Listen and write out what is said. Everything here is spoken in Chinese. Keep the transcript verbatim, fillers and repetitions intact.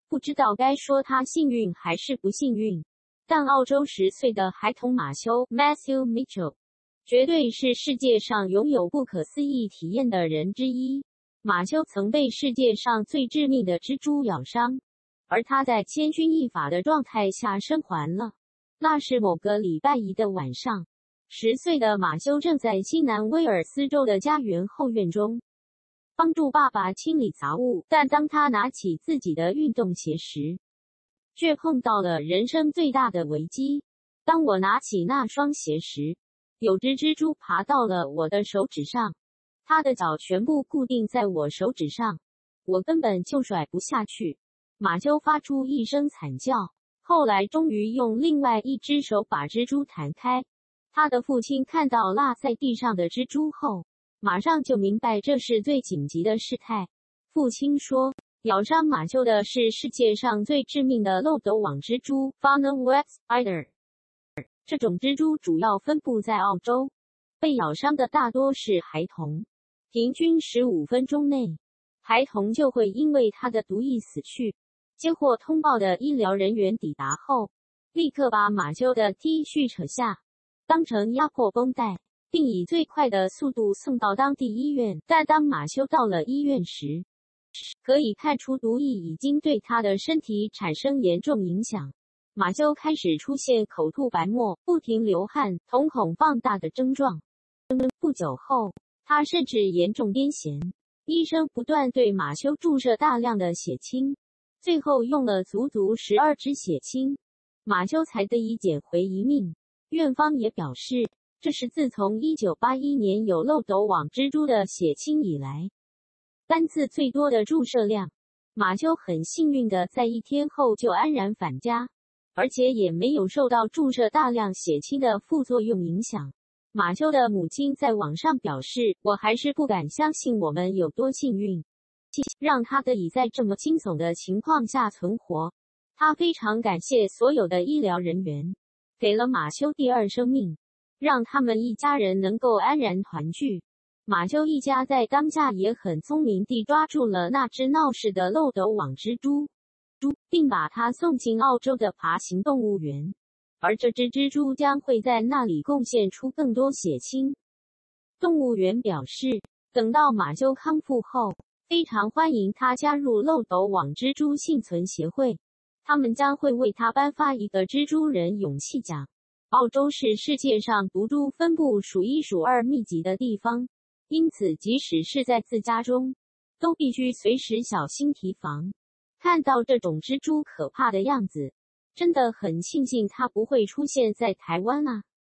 不知道该说他幸运还是不幸运。但澳洲十岁的孩童马修 Matthew Mitchell 绝对是世界上拥有不可思议体验的人之一。马修曾被世界上最致命的蜘蛛咬伤，而他在千钧一发的状态下生还了。那是某个礼拜一的晚上，十岁的马修正在新南威尔斯州的家园后院中帮助爸爸清理杂物，但当他拿起自己的运动鞋时，却碰到了人生最大的危机。当我拿起那双鞋时，有只蜘蛛爬到了我的手指上，它的脚全部固定在我手指上，我根本就甩不下去。马修发出一声惨叫，后来终于用另外一只手把蜘蛛弹开。他的父亲看到落在地上的蜘蛛后，马上就明白这是最紧急的事态。父亲说，咬伤马修的是世界上最致命的漏斗网蜘蛛 Funnel Web Spider。 这种蜘蛛主要分布在澳洲，被咬伤的大多是孩童，平均十五分钟内，孩童就会因为它的毒液死去。接获通报的医疗人员抵达后，立刻把马修的 T 恤扯下，当成压迫绷带，并以最快的速度送到当地医院。但当马修到了医院时，可以看出毒液已经对他的身体产生严重影响。马修开始出现口吐白沫、不停流汗、瞳孔放大的症状。不久后，他甚至严重癫痫。医生不断对马修注射大量的血清，最后用了足足十二支血清，马修才得以捡回一命。院方也表示，这是自从一九八一年有漏斗网蜘蛛的血清以来，单次最多的注射量。马修很幸运的在一天后就安然返家，而且也没有受到注射大量血清的副作用影响。马修的母亲在网上表示，我还是不敢相信我们有多幸运，让他得以在这么惊悚的情况下存活。他非常感谢所有的医疗人员，给了马修第二生命，让他们一家人能够安然团聚。马修一家在当下也很聪明地抓住了那只闹事的漏斗网蜘蛛，并把它送进澳洲的爬行动物园，而这只蜘蛛将会在那里贡献出更多血清。动物园表示，等到马修康复后，非常欢迎他加入漏斗网蜘蛛幸存协会，他们将会为他颁发一个蜘蛛人勇气奖。澳洲是世界上毒株分布数一数二密集的地方，因此即使是在自家中，都必须随时小心提防。看到这种蜘蛛可怕的样子，真的很庆幸它不会出现在台湾啊。